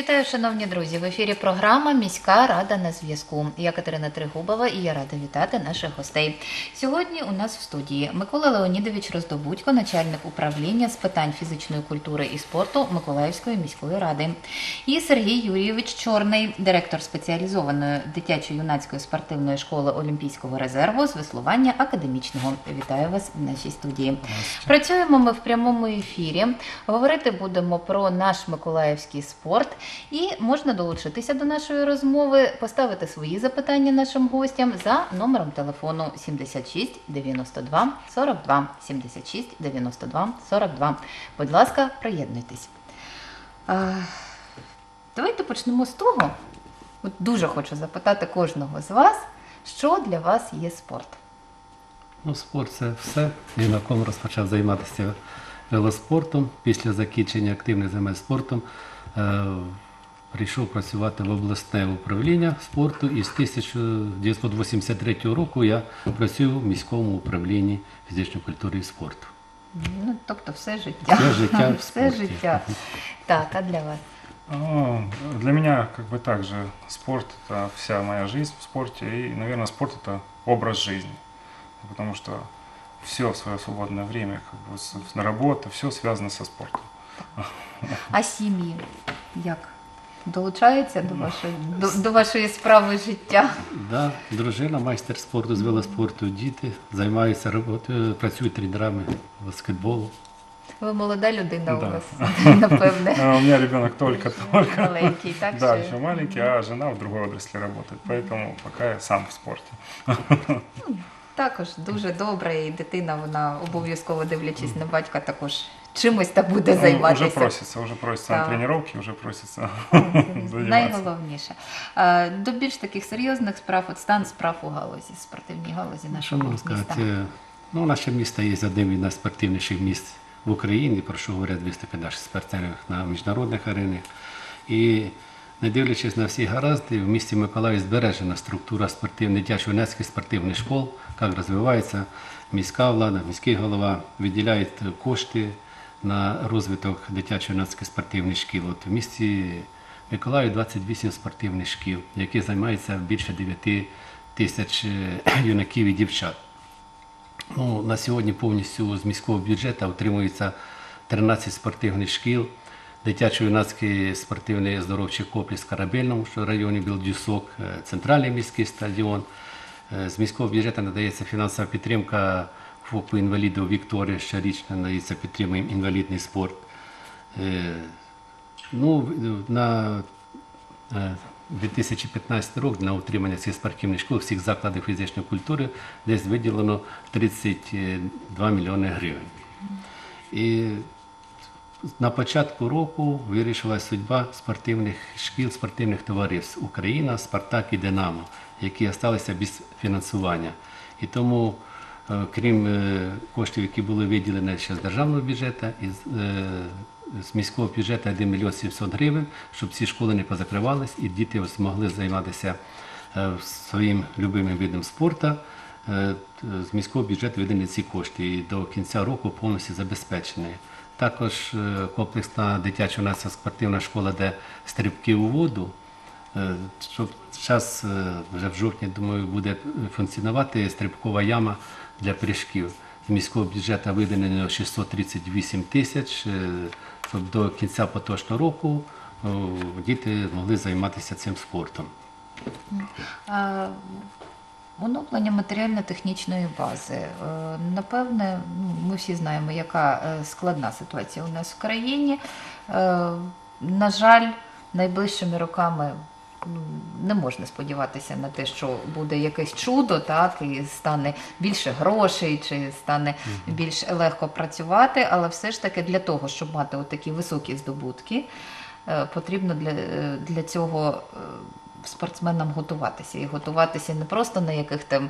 Вітаю, шановні друзі! В ефірі програма «Міська рада на зв'язку». Я Катерина Тригубова і я рада вітати наших гостей. Сьогодні у нас в студії Микола Леонідович Роздобудько, начальник управління з питань фізичної культури і спорту Миколаївської міської ради. І Сергій Юрійович Чорний, директор спеціалізованої дитячо-юнацької спортивної школи Олімпійського резерву з веслування академічного. Вітаю вас в нашій студії. Працюємо ми в прямому ефірі. Говорити будемо про наш миколаївський спорт. І можна долучитися до нашої розмови, поставити свої запитання нашим гостям за номером телефону 76 92 42. 76 92 42. Будь ласка, приєднуйтесь. Давайте почнемо з того. От дуже хочу запитати кожного з вас, що для вас є спорт? Спорт – це все. Я на кому розпочав займатися велоспортом. Після закінчення активних занять спортом прийшов працювати в обласне управління спорту і з 1983 року я працюю в міському управлінні фізичної культури і спорту. Тобто все життя. Все життя в спорті. Все життя. Так, а для вас? Для меня также спорт – это вся моя жизнь в спорте, и, наверное, спорт – это образ жизни, потому что все в свое свободное время, на работу, все связано со спортом. А сім'ї як? Долучаються до вашої справи життя? Да, дружина, майстер спорту з велоспорту, діти займаються роботою, працюють тренерами баскетболу. Ви молода людина Да. у вас, напевне. У меня ребенок только. Маленький, так? Да, що- еще маленький, а жена в другой отрасли работает, поэтому пока я сам в спорте. Також дуже добре, і дитина, вона обов'язково дивлячись на батька, також чимось та буде займатися. Уже просится на Так. тренировки, уже просится заниматься. Найголовніше. До більш таких серйозних справ, от стан справ у галузі, спортивній галузі Що нашого можна міста. сказати? Наше місто є одним із найспортивніших міст в Україні, про що говорять виступи наших спортсменів на міжнародних аренах. І не дивлячись на всі гаразди, в місті Миколаїв збережена структура спортивних дитячо-юнацьких спортивних школ, як розвивається міська влада, міський голова виділяють кошти на розвиток дитячо-юнацьких спортивних шкіл. От в місті Миколаїв 28 спортивних шкіл, які займаються більше 9 тисяч юнаків і дівчат. На сьогодні повністю з міського бюджету утримується 13 спортивних шкіл, дитячо-юнацький спортивний оздоровчий комплекс в Корабельному, що в районі Білдюсок, центральний міський стадіон. З міського бюджету надається фінансова підтримка ФОПу інвалідів Вікторія, щорічно надається підтримуємо інвалідний спорт. На 2015 рік на утримання цих спортивних школ, всіх закладів фізичної культури десь виділено 32 мільйони гривень. І на початку року вирішилася судьба спортивних шкіл, спортивних товариств «Україна», «Спартак» і «Динамо», які залишилися без фінансування. І тому, крім коштів, які були виділені ще з державного бюджету, з міського бюджету 1 мільйон 700 гривень, щоб ці школи не позакривались і діти змогли займатися своїм любимим видом спорту. З міського бюджету виділені ці кошти і до кінця року повністю забезпечені. Також комплексна дитячо-юнацька спортивна школа, де стрибки у воду, що зараз вже в жовтні, думаю, буде функціонувати стрибкова яма для прыжків. З міського бюджету виділено 638 тисяч, щоб до кінця поточного року діти могли займатися цим спортом. Оновлення матеріально-технічної бази. Напевне, ми всі знаємо, яка складна ситуація у нас в країні. На жаль, найближчими роками не можна сподіватися на те, що буде якесь чудо, так, і стане більше грошей, чи стане більш легко працювати, але все ж таки для того, щоб мати такі високі здобутки, потрібно для цього спортсменам готуватися. І готуватися не просто на яких там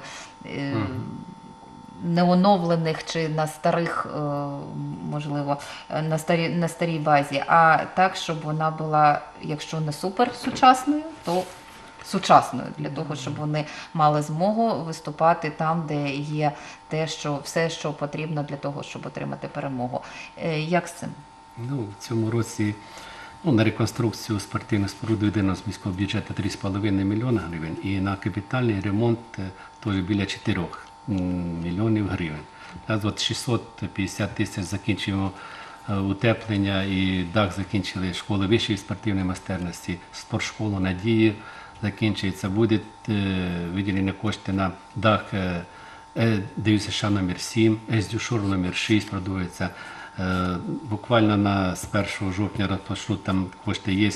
неоновлених чи на старих, можливо, на старій базі, а так, щоб вона була, якщо не супер сучасною, то сучасною, для того, щоб вони мали змогу виступати там, де є все, що потрібно для того, щоб отримати перемогу. Як з цим? В цьому році Ну, на реконструкцію спортивних споруд виділено з міського бюджету 3,5 мільйона гривень і на капітальний ремонт теж біля 4 мільйонів гривень. Зараз от 650 тисяч закінчуємо утеплення і дах закінчили школи вищої спортивної майстерності, спортшколу «Надії» закінчується. Будуть виділені кошти на дах ДЮСШ номер 7, СДЮШОР номер 6 продовжується. Буквально з 1 жовтня розпочнуть, там кошти є,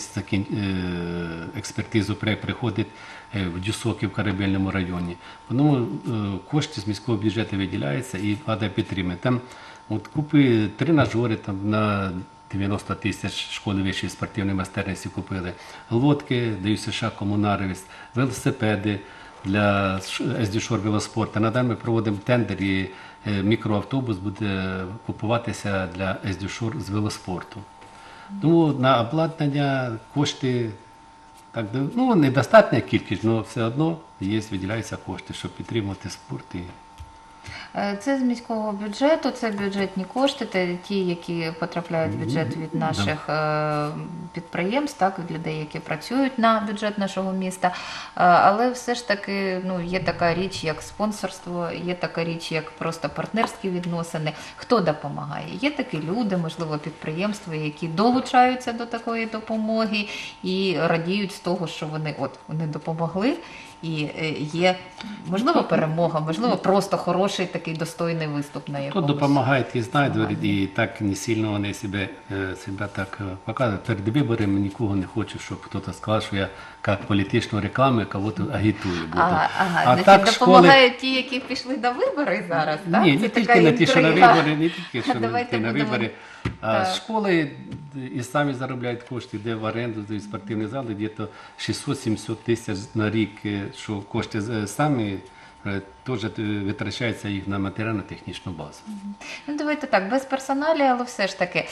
експертизу приходить в Дюсокі в Корабельному районі. Тому кошти з міського бюджету виділяються і влада підтримує. Там от купи тренажери там, на 90 тисяч школи вищої спортивної майстерності купили, лодки, ДЮСШ «Комунарівість», велосипеди для СДЮШОР велоспорту. На даний ми проводимо тендер і мікроавтобус буде купуватися для СДЮШОР з велоспорту. Тому на обладнання кошти, так, ну, недостатня кількість, але все одно є, виділяються кошти, щоб підтримувати спорт. Це з міського бюджету, це бюджетні кошти, це ті, які потрапляють в бюджет від наших підприємств, так, від людей, які працюють на бюджет нашого міста. Але все ж таки є така річ, як спонсорство, є така річ, як просто партнерські відносини. Хто допомагає? Є такі люди, можливо, підприємства, які долучаються до такої допомоги і радіють з того, що вони допомогли. І є, можливо, перемога, можливо, просто хороший такий достойний виступ на якомусь. Хто допомагає, ті знають, і так не сильно вони себе так показують. Перед виборами нікого не хочу, щоб хтось сказав, що я як політичну рекламу кого-то агітую. Допомагають ті, які пішли на вибори зараз, так? Ні, не тільки на ті, що на вибори, не тільки, що на вибори. А школи і самі заробляють кошти, йде в оренду, здають спортивні зали, десь 600-700 тисяч на рік, що кошти самі теж витрачаються їх на матеріально-технічну базу. Ну, давайте так, без персоналі, але все ж таки,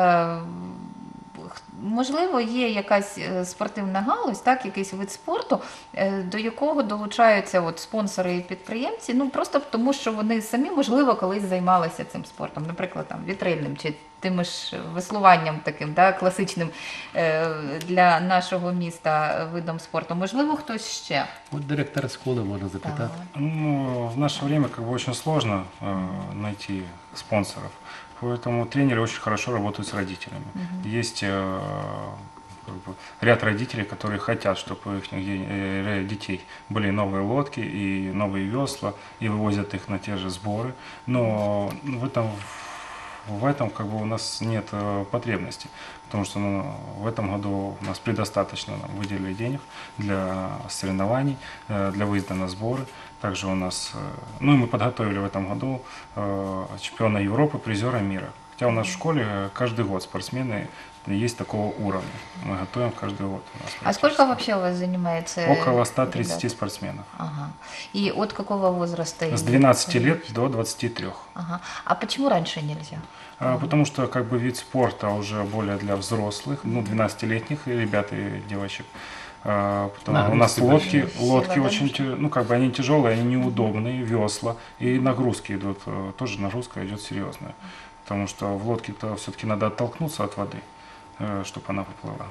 можливо, є якась спортивна галузь, так, якийсь вид спорту, до якого долучаються спонсори і підприємці, просто тому, що вони самі, можливо, колись займалися цим спортом, наприклад, там, вітрильним чи тим ж веслуванням таким, да, класичним для нашого міста видом спорту. Можливо, хтось ще? От директора школи можна запитати. Ну, в наше время очень сложно найти спонсоров. Поэтому тренеры очень хорошо работают с родителями. Есть ряд родителей, которые хотят, чтобы у их детей были новые лодки и новые весла, и вывозят их на те же сборы. Но в этом у нас нет потребности, потому что в этом году у нас предостаточно выделили денег для соревнований, для выезда на сборы. Также у нас, мы подготовили в этом году чемпиона Европы, призера мира. Хотя у нас в школе каждый год спортсмены есть такого уровня. Мы готовим каждый год. А сколько вообще у вас занимается? Около 130 ребят? Спортсменов. Ага. И от какого возраста? С 12 лет до 23. Ага. А почему раньше нельзя? Потому что вид спорта уже более для взрослых, 12-летних ребят и девочек. У нас лодки очень, они тяжелые, они неудобные, весла, и нагрузки идут, тоже нагрузка идет серьезная. Потому что в лодке-то все-таки надо оттолкнуться от воды, чтобы она поплыла.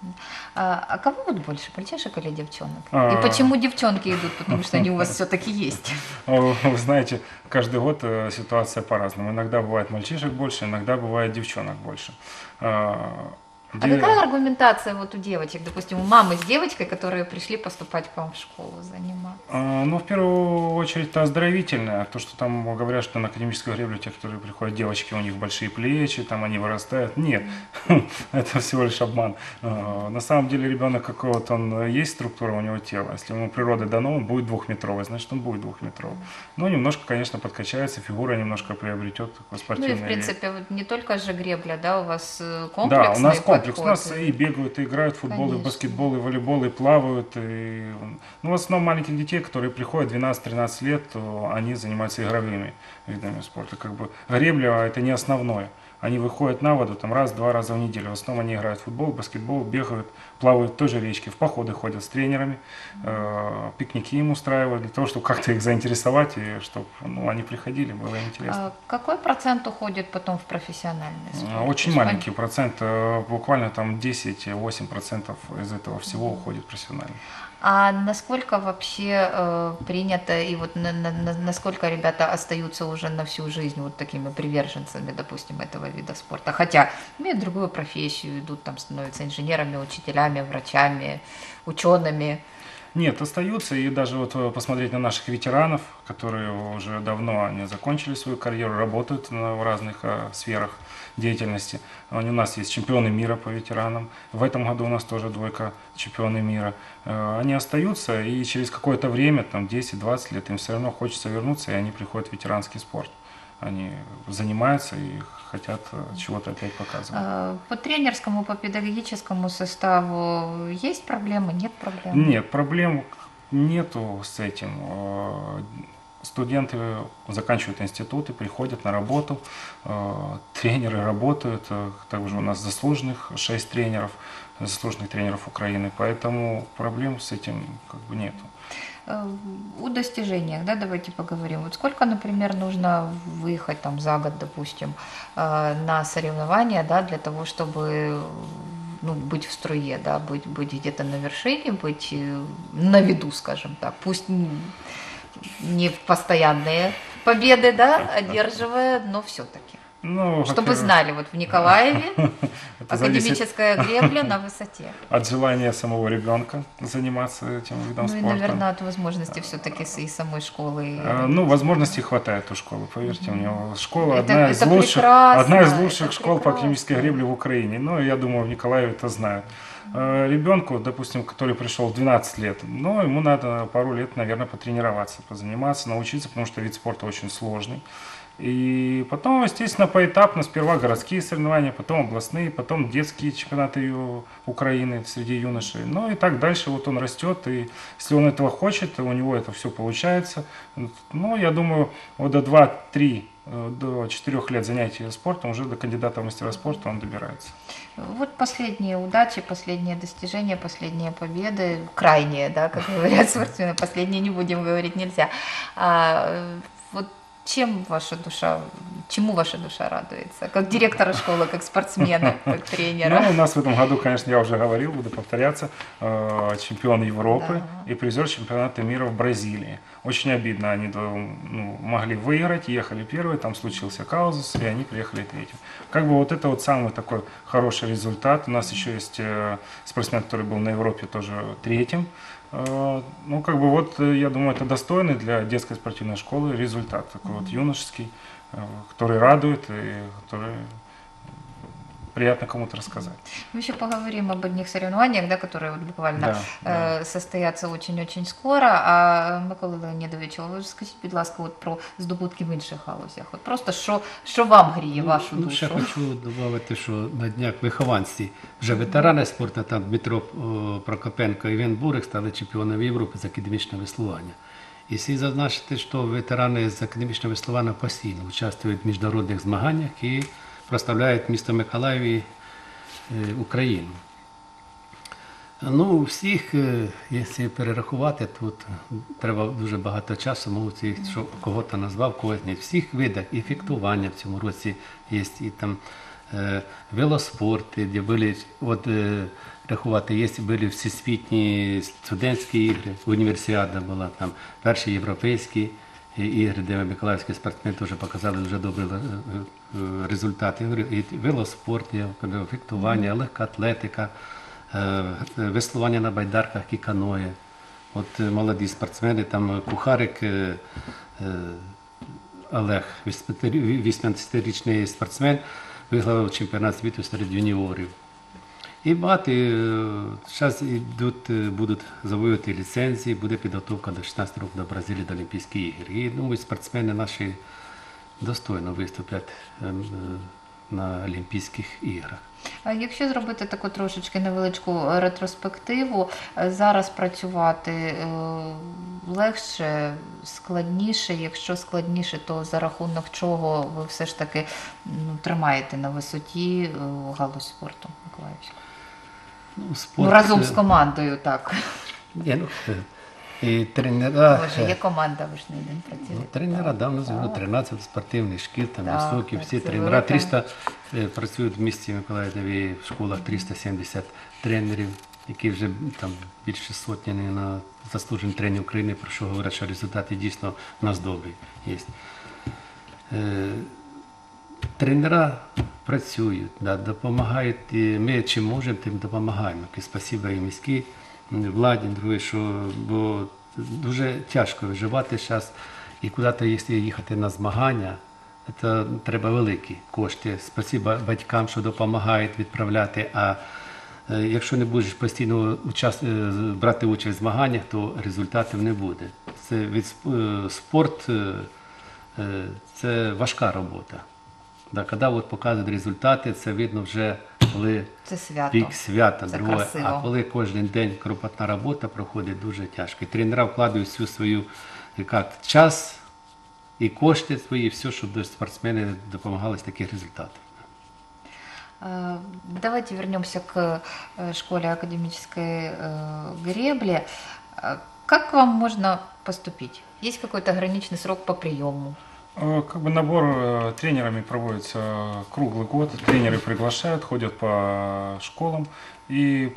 А кого больше, мальчишек или девчонок? И почему девчонки идут? Потому что они у вас все-таки есть. Вы знаете, каждый год ситуация по-разному. Иногда бывает мальчишек больше, иногда бывает девчонок больше. А какая аргументация у девочек, допустим, у мамы с девочкой, которые пришли поступать к вам в школу заниматься? В первую очередь это оздоровительное. То, что там говорят, что на академическую греблю те, которые приходят девочки, у них большие плечи, там они вырастают. Нет, это всего лишь обман. На самом деле ребенок какого-то, есть структура у него тела. Если ему природы дано, он будет двухметровый, значит он будет двухметровый. Но немножко, конечно, подкачается, фигура немножко приобретет спортивный. Ну и в принципе, не только же гребля, да, у вас комплексный. Да, у нас комплекс. У нас и бегают, и играют в футбол, и в баскетбол, и в волейбол, и плавают. В основном маленьких детей, которые приходят 12-13 лет, они занимаются игровыми видами спорта. Гребля это не основное. Они выходят на воду раз-два раза в неделю. В основном они играют в футбол, баскетбол, бегают, плавают в той же речке, в походы ходят с тренерами, пикники им устраивают для того, чтобы как-то их заинтересовать и чтобы они приходили, было интересно. А какой процент уходит потом в профессиональный спорт? Очень маленький процент, буквально там 10-8% из этого всего уходит профессионально. А насколько вообще принято, и вот насколько ребята остаются уже на всю жизнь вот такими приверженцами, допустим, этого вида спорта? Хотя имеют другую профессию, идут там, становятся инженерами, учителями, врачами, учеными. Нет, остаются, и даже вот посмотреть на наших ветеранов, которые уже давно они закончили свою карьеру, работают в разных сферах деятельности. У нас есть чемпионы мира по ветеранам, в этом году у нас тоже 2 чемпионы мира. Они остаются, и через какое-то время, там 10-20 лет, им все равно хочется вернуться, и они приходят в ветеранский спорт. Они занимаются и хотят чего-то опять показывать. По тренерскому, по педагогическому составу есть проблемы, нет проблем? Нет, проблем нету с этим. Студенты заканчивают институты, приходят на работу, тренеры работают, также у нас заслуженных 6 тренеров, заслуженных тренеров Украины, поэтому проблем с этим как бы нету. О достижениях, да, давайте поговорим. Вот сколько, например, нужно выехать там за год, допустим, на соревнования, да, для того, чтобы быть в струе, да, быть где-то на вершине, быть на виду, скажем так, пусть не постоянные победы, да, одерживая, но все-таки. Чтобы знали, вот в Николаеве академическая гребля на высоте. От желания самого ребенка заниматься этим видом спорта. И, наверное, от возможности все-таки и самой школы. Возможностей хватает у школы, поверьте мне. Школа это одна из лучших школ по академической гребле в Украине. Я думаю, в Николаеве это знают. Ребенку, допустим, который пришел в 12 лет, ему надо пару лет, наверное, потренироваться, позаниматься, научиться, потому что вид спорта очень сложный. И потом, естественно, поэтапно, сперва городские соревнования, потом областные, потом детские чемпионаты Украины среди юношей. И так дальше вот он растет, и если он этого хочет, у него это все получается. Я думаю, вот до 2-3, до 4 лет занятий спортом, уже до кандидата в мастера спорта он добирается. Вот последние удачи, последние достижения, последние победы, крайние, да, как говорят спортсмены, последние не будем говорить, нельзя. Вот чему ваша душа радуется? Как директора школы, как спортсмена, как тренера? У нас в этом году, конечно, я уже говорил, буду повторяться, чемпион Европы и призер чемпионата мира в Бразилии. Очень обидно, они могли выиграть, ехали первые, там случился казус, и они приехали третьим. Вот это вот самый такой хороший результат. У нас еще есть спортсмен, который был на Европе тоже третьим. Я думаю, это достойный для детской спортивной школы результат, такой вот юношеский, который радует и который приятно кому-то рассказать. Мы еще поговорим об одних соревнованиях, да, которые вот буквально состоятся очень-очень скоро. А Микола Леонідович, ви скажіть, будь ласка, от про здобутки в інших галузях. От просто що вам гріє вашу душу? Ще хочу додати, що на днях вихованці, вже ветерани спорту, там Дмитро Прокопенко і Іван Бурик стали чемпіонами Європи з академічного веслування. І слід зазначити, що ветерани з академічного веслування постійно участвують в міжнародних змаганнях і проставляють місто Миколаїв Україну. Всіх, якщо перерахувати, тут треба дуже багато часу, що кого-то назвав, когось не. Всіх видах і фехтування в цьому році є, і там велоспорт, де були, рахувати, були всесвітні студентські ігри, універсіада була, там перші європейські ігри, де миколаївські спортсмени теж показали дуже добрі результати. І велоспорт, фехтування, легка атлетика, веслування на байдарках і каное. От молоді спортсмени, там Кухарик Олег, 18-річний спортсмен, виграв чемпіонат світу серед юніорів. І багато зараз будуть завоювати ліцензії, буде підготовка до 16 років до Бразилії, до Олімпійських ігор. І думаю, спортсмени наші достойно виступлять на Олімпійських іграх. А якщо зробити таку трошечки невеличку ретроспективу, зараз працювати легше, складніше? Якщо складніше, то за рахунок чого ви все ж таки тримаєте на висоті галузь спорту Миколаївську? Ну, спорт, разом з командою, так. Ні, і тренера. Боже, є команда, ви ж не один Ну, працює. тренера давно зробили 13 спортивних шкіл, там Так, високі, так, всі це тренера. велика. 300 працюють в місті Миколаєві в школах 370 тренерів, які вже там більше сотні на заслужені тренерів України, про що говорять, що результати дійсно у нас добрі є. Тренера працюють, да, допомагають, і ми чим можемо, тим допомагаємо. Спасибо і міській владі, друге, що бо дуже тяжко виживати зараз, і куди-то, якщо їхати на змагання, це треба великі кошти. Спасибо батькам, що допомагають відправляти, а якщо не будеш постійно брати участь в змаганнях, то результатів не буде. Це спорт це важка робота. Да, коли от показують результати, це видно вже, коли Це свято. пік свята. Це Друге. красиво. А коли кожен день кропотна робота проходить, дуже тяжко. І тренера вкладають всю свою час і кошти свої, все, щоб спортсмени допомагали з таких результатів. Давайте вернемся к школе академической гребли. Как к вам можно поступить? Есть какой-то ограниченный срок по приему? Как бы набор тренерами проводится круглый год. Тренеры приглашают, ходят по школам и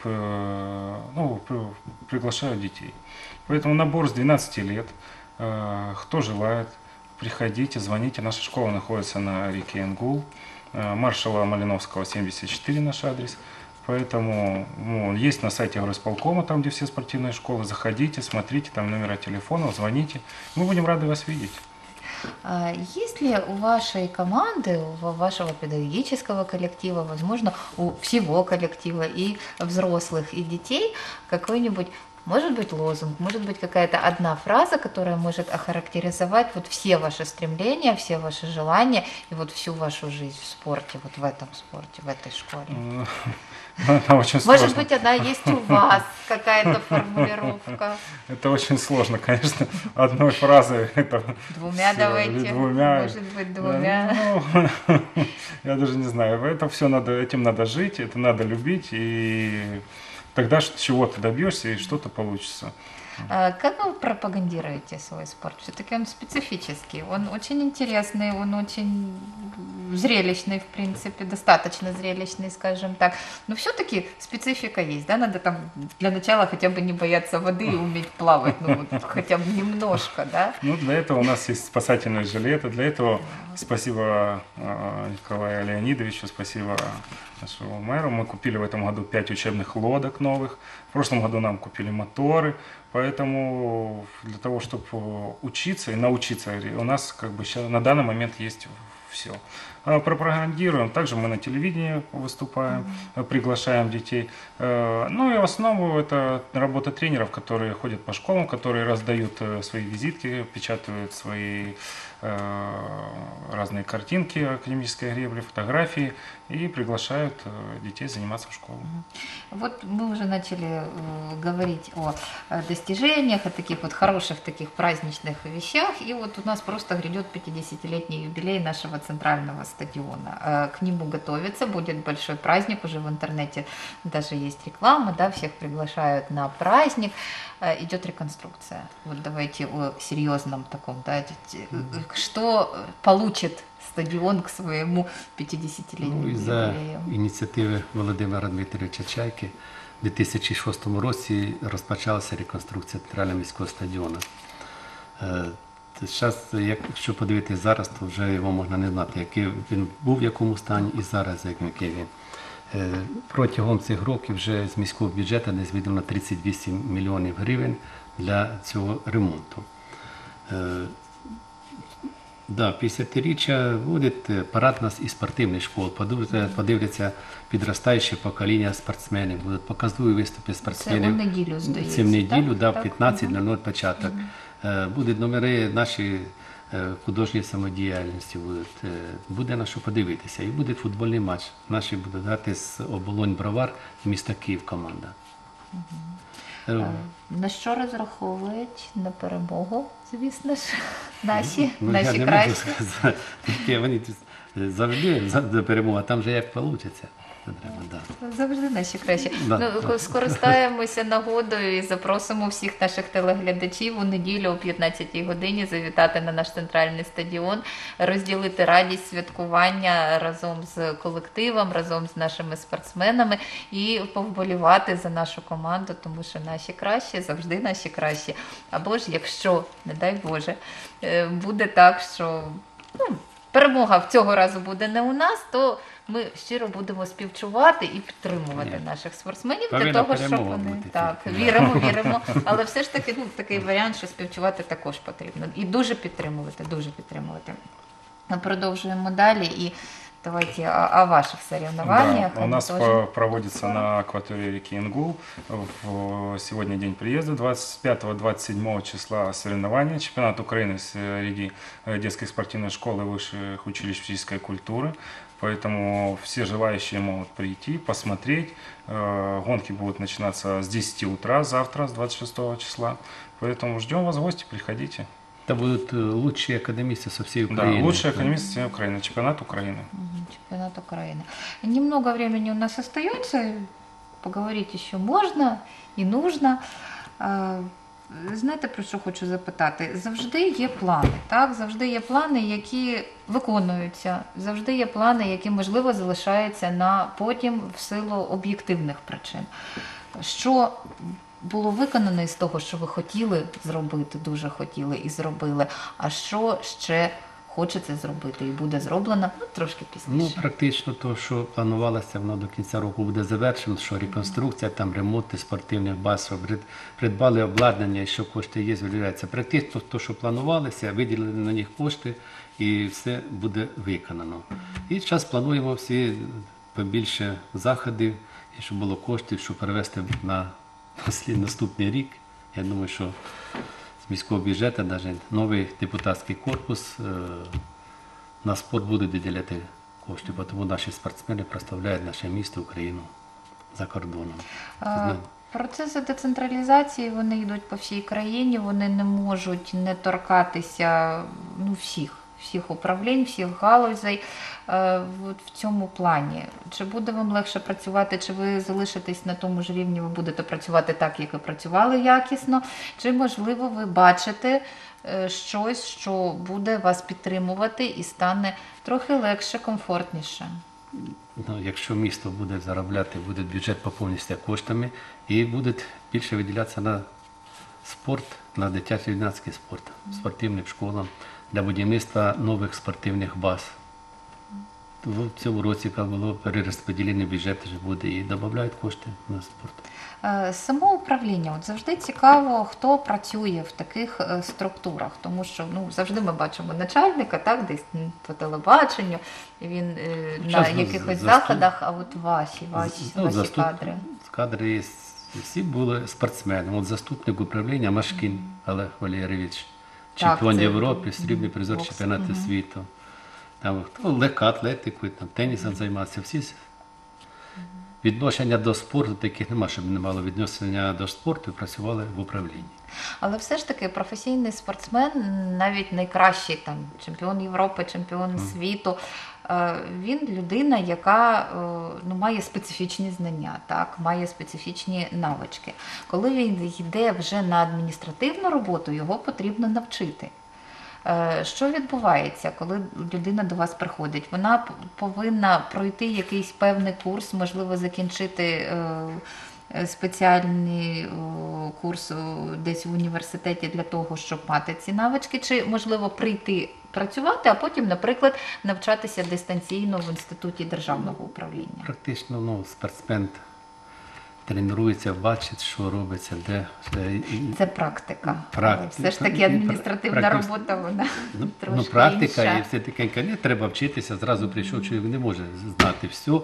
приглашают детей. Поэтому набор с 12 лет. Кто желает, приходите, звоните. Наша школа находится на реке Ингул. Маршала Малиновского, 74 наш адрес. Поэтому есть на сайте горосполкома, там, где все спортивные школы. Заходите, смотрите, там номера телефонов, звоните. Мы будем рады вас видеть. Есть ли у вашей команды, у вашего педагогического коллектива, возможно, у всего коллектива и взрослых, и детей какой-нибудь, может быть, лозунг, может быть, какая-то одна фраза, которая может охарактеризовать вот все ваши стремления, все ваши желания и вот всю вашу жизнь в спорте, вот в этом спорте, в этой школе? Это очень сложно. Может быть, она есть у вас, какая-то формулировка? Это очень сложно, конечно, одной фразой. Двумя давайте, может быть, двумя. Я даже не знаю, этим надо жить, это надо любить, и тогда чего-то добьешься и что-то получится. Как вы пропагандируете свой спорт? Все-таки он специфический, он очень интересный, он очень зрелищный, в принципе, достаточно зрелищный, скажем так. Но все-таки специфика есть, да? Надо там для начала хотя бы не бояться воды и уметь плавать, ну вот, хотя бы немножко, да? Ну, для этого у нас есть спасательные жилеты, для этого спасибо Николаю Леонидовичу, спасибо нашему мэру. Мы купили в этом году 5 учебных лодок новых, в прошлом году нам купили моторы, поэтому для того, чтобы учиться и научиться, у нас как бы сейчас на данный момент есть все. Пропагандируем, также мы на телевидении выступаем, приглашаем детей. Ну и в основном это работа тренеров, которые ходят по школам, которые раздают свои визитки, печатают свои разные картинки академической гребли, фотографии и приглашают детей заниматься в школу. Вот мы уже начали говорить о достижениях, о таких вот хороших, таких праздничных вещах, и вот у нас просто грядет 50-летний юбилей нашего центрального стадиона. К нему готовится, будет большой праздник, уже в интернете даже есть реклама, да, всех приглашают на праздник. Идет реконструкция. Вот давайте о серьезном таком, да, что получит стадіон к своєму 50-літньому За ювілею. ініціативи Володимира Дмитровича Чайки у 2006 році розпочалася реконструкція центрального міського стадіону. Зараз, якщо подивитися зараз, то вже його можна не знати, який він був, в якому стані, і зараз, який він. Протягом цих років вже з міського бюджету десь виділено 38 мільйонів гривень для цього ремонту. Да, 50-річчя буде парад у нас і спортивних школ, подивляться підростаюче покоління спортсменів, будуть показові виступи спортсменів. Це у неділю, здається. Це в неділю, так? да, 15:00 початок. Будуть номери наші художньої самодіяльності, буде на що подивитися. І буде футбольний матч. Наші будуть грати з Оболонь-Бровар, міста Київ команда. На що розраховують? На перемогу, звісно ж, наші Я кращі. не можу сказати. Вони завжди за перемогу, а там же як вийде. Це треба, да. Завжди наші кращі. Да, Ну, скористаємося нагодою і запросимо всіх наших телеглядачів у неділю о 15-й годині завітати на наш центральний стадіон, розділити радість святкування разом з колективом, разом з нашими спортсменами і повболівати за нашу команду, тому що наші кращі завжди наші кращі. Або ж, якщо, не дай Боже, буде так, що перемога в цього разу буде не у нас, то ми щиро будемо співчувати і підтримувати наших спортсменів для Повинна того, щоб перемога вони бути так тільки. віримо. Але все ж таки такий варіант, що співчувати також потрібно. І дуже підтримувати, дуже підтримувати. Ми продовжуємо далі і давайте о ваших соревнованиях. Да, у нас тоже. проводится на акватории реки Ингул. Сегодня день приезда, 25-27 числа соревнования. Чемпионат Украины среди детской спортивной школы высших училищ физической культуры. Поэтому все желающие могут прийти, посмотреть. Гонки будут начинаться с 10 утра завтра, с 26 числа. Поэтому ждем вас в гости, приходите. Это будут лучшие академисты со всей Да, Украины. лучшие академисты Украины, чемпионат Украины. Чемпионат Украины. Немного времени у нас остается, поговорить еще можно і нужно. Знаєте, про що хочу запитати? Завжди є плани, так? Завжди є плани, які виконуються, завжди є плани, які, можливо, залишаються на потім в силу об'єктивних причин. Що було виконано із того, що ви хотіли зробити, дуже хотіли і зробили, а що ще хочеться зробити і буде зроблено трошки Ну, пізніше? практично то, що планувалося, воно до кінця року буде завершено, що реконструкція, там ремонти спортивних баз, що придбали обладнання, і що кошти є, виявляється. Практично то, що планувалося, виділили на них кошти і все буде виконано. І зараз плануємо всі побільше заходів, і щоб було коштів, щоб перевести на наступний рік. Я думаю, що з міського бюджету навіть новий депутатський корпус на спорт буде виділяти кошти, тому наші спортсмени представляють наше місто, Україну за кордоном. Процеси децентралізації, вони йдуть по всій країні, вони не можуть не торкатися всіх управлінь, всіх галузей в цьому плані. Чи буде вам легше працювати, чи ви залишитесь на тому ж рівні, ви будете працювати так, як і працювали якісно, чи, можливо, ви бачите щось, що буде вас підтримувати і стане трохи легше, комфортніше? Ну, якщо місто буде заробляти, буде бюджет поповнитися коштами і буде більше виділятися на спорт, на дитячий юнацький спорт, спортивним школам, для будівництва нових спортивних баз. В цьому році, як було перерозподілення бюджету, вже буде і додають кошти на спорт. Самоуправління. От завжди цікаво, хто працює в таких структурах, тому що завжди ми бачимо начальника, так, десь по телебаченню, він на якихось заходах, а от ваші кадри. Кадри є, всі були спортсмени. От заступник управління Машкін Олег Валерійович, чемпіон Європи, срібний призер чемпіонату світу. Там хто легка атлетику, там тенісом займався, всі. Відношення до спорту таких нема, щоб не мало відношення до спорту, працювали в управлінні. Але все ж таки професійний спортсмен, навіть найкращий там чемпіон Європи, чемпіон світу, він людина, яка має специфічні знання, так, має специфічні навички. Коли він йде вже на адміністративну роботу, його потрібно навчити. Що відбувається, коли людина до вас приходить? Вона повинна пройти якийсь певний курс, можливо, закінчити спеціальний курс десь в університеті для того, щоб мати ці навички, чи, можливо, прийти працювати, а потім, наприклад, навчатися дистанційно в Інституті державного управління? Практично, спортсмен тренується, бачить, що робиться, де. Це практика. Практика. Все ж таки адміністративна робота, вона трошки практика, інша. і все таке, не треба вчитися, зразу прийшов, чоловік не може знати все.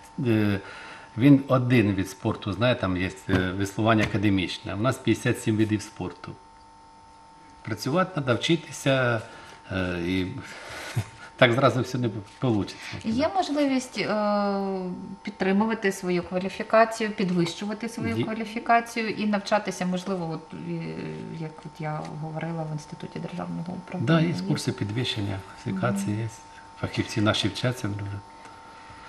Він один від спорту знає, там є веслування академічне. У нас 57 видів спорту. Працювати треба, вчитися, і так зразу все не вийде. Є можливість підтримувати свою кваліфікацію, підвищувати свою кваліфікацію і навчатися, можливо, як я говорила, в Інституті державного управління? Так, є курси підвищення кваліфікації, є. Фахівці наші вчаться.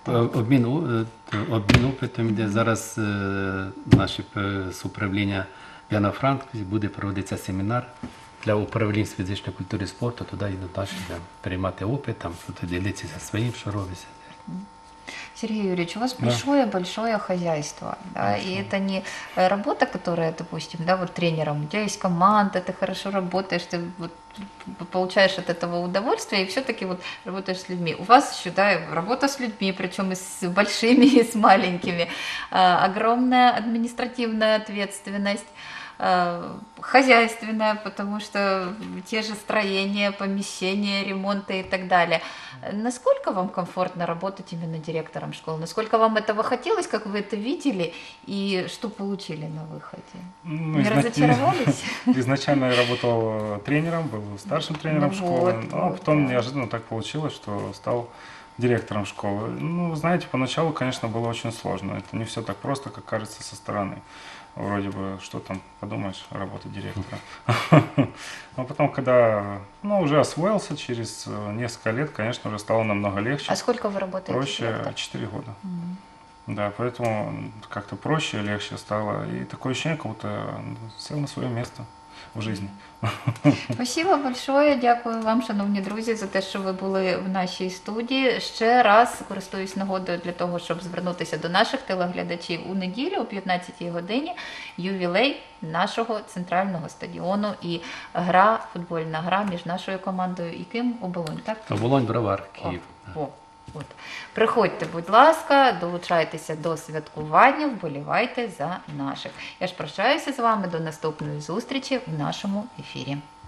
Обмін опитом йде. Зараз наше з управління Яна Франк буде проводитися семінар для управління з фізичної культури і спорту. Туди йдуть наші приймати опит, там, що ділитися своїм, що робиться. Сергей Юрьевич, у вас Да. большое хозяйство, да, и это не работа, которая, допустим, да, вот тренером, у тебя есть команда, ты хорошо работаешь, ты вот получаешь от этого удовольствие, и все-таки вот работаешь с людьми. У вас еще, да, работа с людьми, причем и с большими, и с маленькими, огромная административная ответственность, хозяйственная, потому что те же строения, помещения, ремонты и так далее. Насколько вам комфортно работать именно директором школы? Насколько вам этого хотелось, как вы это видели, и что получили на выходе? Ну, Не разочаровались? Изначально я работал тренером, был старшим тренером Ну школы, вот, а вот, потом да. неожиданно так получилось, что стал директором школы. Ну, знаете, поначалу, конечно, было очень сложно. Это не все так просто, как кажется со стороны. Вроде бы, что там, подумаешь, работа директора. Но потом, когда уже освоился, через несколько лет, конечно, уже стало намного легче. А сколько вы работаете? Проще директором? 4 года. Да, поэтому как-то проще, легче стало. И такое ощущение, как будто сел на свое место в жизни. Спасибо большое. Дякую вам, шановні друзі, за те, що ви були в нашій студії. Ще раз користуюсь нагодою для того, щоб звернутися до наших телеглядачів. У неділю о 15-й годині ювілей нашого центрального стадіону і футбольна гра між нашою командою і ким? Оболонь, так? Оболонь, Бровар, Київ. От. Приходьте, будь ласка, долучайтеся до святкування, вболівайте за наших. Я ж прощаюся з вами до наступної зустрічі в нашому ефірі.